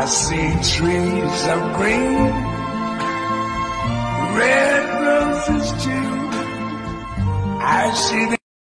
see trees of green, red roses too. I see